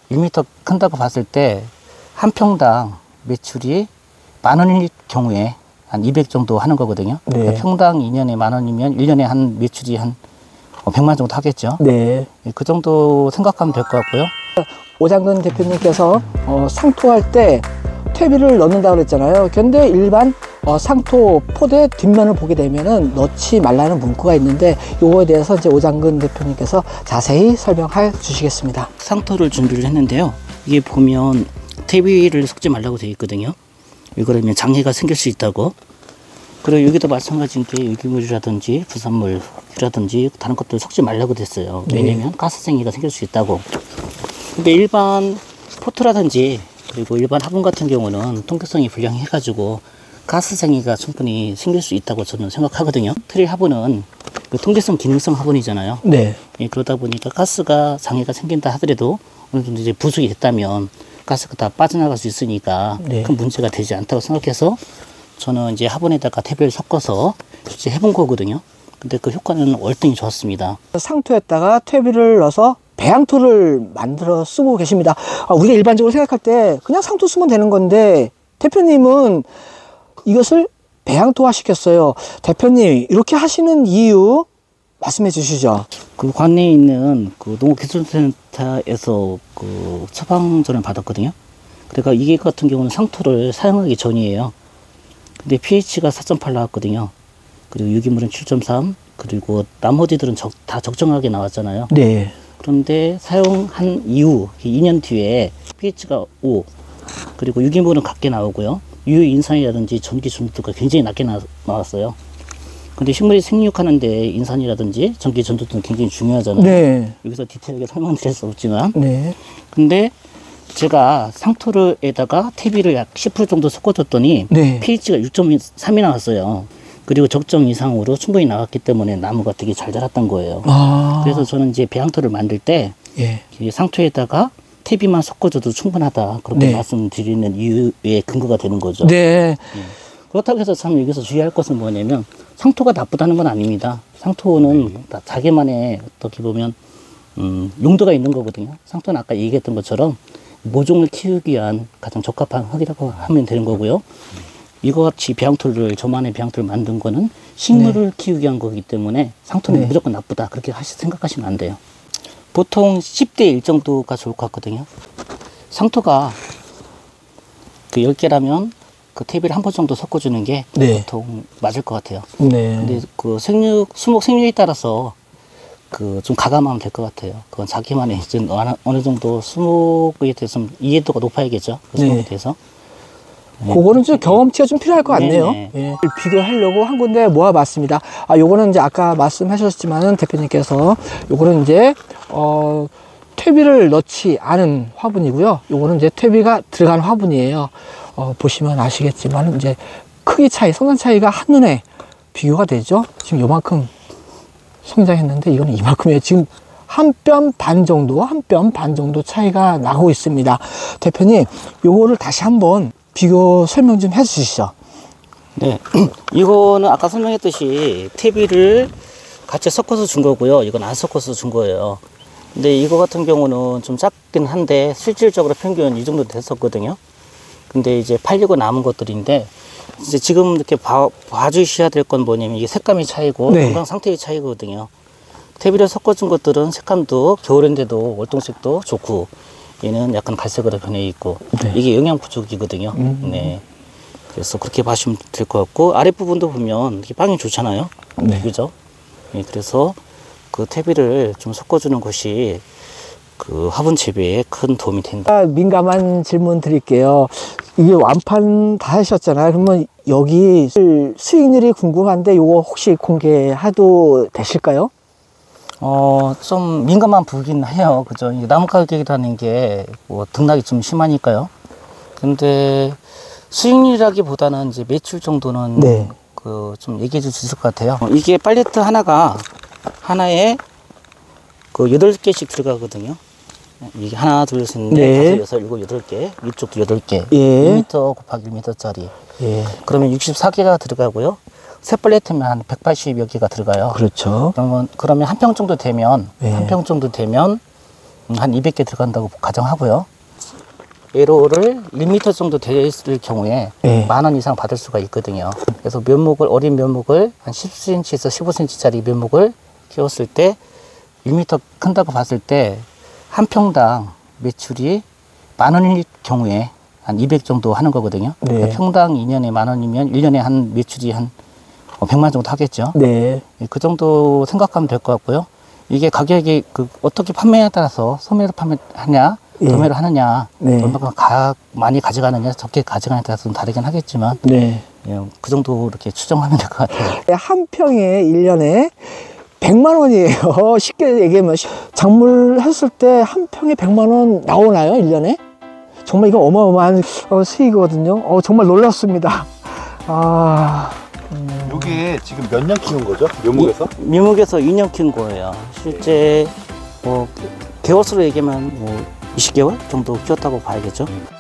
1m 큰다고 봤을 때 한 평당 매출이 10,000원일 경우에 한 200 정도 하는 거거든요. 네. 그러니까 평당 2년에 10,000원이면 1년에 한 매출이 한 100만 정도 하겠죠. 네. 그 정도 생각하면 될 것 같고요. 오장근 대표님께서 상토할 때 퇴비를 넣는다고 그랬잖아요. 그런데 일반 상토 포대 뒷면을 보게 되면은 넣지 말라는 문구가 있는데 요거에 대해서 이제 오장근 대표님께서 자세히 설명해 주시겠습니다. 상토를 준비를 했는데요. 이게 보면 퇴비를 섞지 말라고 되어 있거든요. 이거라면 장애가 생길 수 있다고. 그리고 여기도 마찬가지인 게 유기물이라든지 부산물이라든지 다른 것들 섞지 말라고 됐어요. 왜냐면 가스생기가 생길 수 있다고. 근데 일반 포트라든지 그리고 일반 화분 같은 경우는 통기성이 불량해가지고 가스생기가 충분히 생길 수 있다고 저는 생각하거든요. 트릴 화분은 그 통기성 기능성 화분이잖아요. 네. 예, 그러다 보니까 가스가 장애가 생긴다 하더라도 어느 정도 이제 부숙이 됐다면 가스가 다 빠져나갈 수 있으니까 네. 큰 문제가 되지 않다고 생각해서 저는 이제 화분에다가 퇴비를 섞어서 실제 해본 거거든요. 근데 그 효과는 월등히 좋았습니다. 상토에다가 퇴비를 넣어서 배양토를 만들어 쓰고 계십니다. 우리가 일반적으로 생각할 때 그냥 상토 쓰면 되는 건데 대표님은 이것을 배양토화 시켰어요. 대표님 이렇게 하시는 이유 말씀해 주시죠. 그 관내에 있는 그 농업기술센터에서 그 처방전을 받았거든요. 그러니까 이게 같은 경우는 상토를 사용하기 전이에요. 근데 pH가 4.8 나왔거든요. 그리고 유기물은 7.3, 그리고 나머지들은 다 적정하게 나왔잖아요. 네. 그런데 사용한 이후 2년 뒤에 pH가 5, 그리고 유기물은 같게 나오고요. 유인산이라든지 전기 전도가 굉장히 낮게 나왔어요. 근데 식물이 생육하는데 인산이라든지 전기 전도는 굉장히 중요하잖아요. 네. 여기서 디테일하게 설명드릴 수 없지만. 네. 근데 제가 상토에다가 퇴비를 약 10% 정도 섞어줬더니 네. pH가 6.3이 나왔어요. 그리고 적정 이상으로 충분히 나왔기 때문에 나무가 되게 잘 자랐던 거예요. 그래서 저는 이제 배양토를 만들 때 예. 상토에다가 퇴비만 섞어줘도 충분하다. 그렇게 네. 말씀드리는 이유의 근거가 되는 거죠. 네. 그렇다고 해서 참 여기서 주의할 것은 뭐냐면 상토가 나쁘다는 건 아닙니다. 상토는 자기만의 어떻게 보면 용도가 있는 거거든요. 상토는 아까 얘기했던 것처럼 모종을 키우기 위한 가장 적합한 흙이라고 하면 되는 거고요. 이거 같이 배양토를 저만의 배양토를 만든 거는 식물을 키우기 위한 거기 때문에 상토는 무조건 나쁘다. 그렇게 생각하시면 안 돼요. 보통 10대 1 정도가 좋을 것 같거든요. 상토가 그 10개라면 그 퇴비를 한 번 정도 섞어주는 게 보통 맞을 것 같아요. 근데 그 수목 생육에 따라서 그 좀 가감하면 될 것 같아요. 그건 자기만의 이제 어느 정도 수목에 대해서 이해도가 높아야겠죠. 그 수목에 대해서. 그거는 좀 경험치가 좀 필요할 것 같네요. 예. 비교하려고 한 군데 모아봤습니다. 요거는 이제 아까 말씀하셨지만은 대표님께서 요거는 이제 퇴비를 넣지 않은 화분이고요. 요거는 이제 퇴비가 들어간 화분이에요. 보시면 아시겠지만 이제 크기 차이, 성장 차이가 한눈에 비교가 되죠. 지금 요만큼 성장했는데 이거는 이만큼이에요. 지금 한 뼘 반 정도 차이가 나고 있습니다. 대표님, 요거를 다시 한번 비교 설명 좀 해주시죠. 네, 이거는 아까 설명했듯이 퇴비를 같이 섞어서 준 거고요. 이건 안 섞어서 준 거예요. 근데 이거 같은 경우는 좀 작긴 한데 실질적으로 평균 이 정도 됐었거든요. 근데 이제 팔리고 남은 것들인데 이제 지금 이렇게 봐주셔야 될 건 뭐냐면 이게 색감이 차이고 건강 상태의 차이거든요. 퇴비를 섞어준 것들은 색감도 겨울인데도 월동색도 좋고 얘는 약간 갈색으로 변해 있고 이게 영양 부족이거든요. 네. 그래서 그렇게 봐주시면 될 것 같고 아랫부분도 보면 이렇게 빵이 좋잖아요. 그죠? 네, 그래서 그 퇴비를 좀 섞어주는 것이 그 화분 재배에 큰 도움이 된다. 민감한 질문 드릴게요. 이게 완판 다 하셨잖아요. 그러면 여기 수익률이 궁금한데 이거 혹시 공개해도 되실까요? 좀 민감한 부분이긴 해요. 그죠? 나무 가격이라는 게 뭐 등락이 좀 심하니까요. 근데 수익률이라기보다는 이제 매출 정도는 그 좀 얘기해 줄 수 있을 것 같아요. 이게 팔레트 하나에 그 8개씩 들어가거든요. 이게 하나, 둘, 셋, 넷, 다섯, 여섯, 일곱, 8개. 이쪽도 8개. 1m 곱하기 1m짜리. 그러면 64개가 들어가고요. 세 팔레트면 한 180여 개가 들어가요. 그렇죠. 그러면 한 평 정도 되면 한 평 정도 되면 한 200개 들어간다고 가정하고요. 애로를 1m 정도 되었을 경우에 네. 10,000원 이상 받을 수가 있거든요. 그래서 어린 면목을 한 10cm에서 15cm짜리 면목을 키웠을 때 1m 큰다고 봤을 때 한 평당 매출이 10,000원일 경우에 한 200 정도 하는 거거든요. 네. 그러니까 평당 2년에 10,000원이면 1년에 한 매출이 한 100만 정도 하겠죠. 네. 그 정도 생각하면 될 것 같고요. 이게 가격이 어떻게 판매에 따라서 소매로 판매하냐, 예. 도매로 하느냐, 네. 얼마큼 많이 가져가느냐, 적게 가져가느냐에 따라서 좀 다르긴 하겠지만, 네. 예, 그 정도 이렇게 추정하면 될 것 같아요. 한 평에 1년에 100만 원이에요. 쉽게 얘기하면 작물 했을 때 한 평에 100만 원 나오나요? 1년에? 정말 이거 어마어마한 수익이거든요. 정말 놀랐습니다. 요게 지금 몇 년 키운 거죠? 묘목에서? 미목에서 2년 키운 거예요. 실제 개월수로 얘기하면 20개월 정도 키웠다고 봐야겠죠.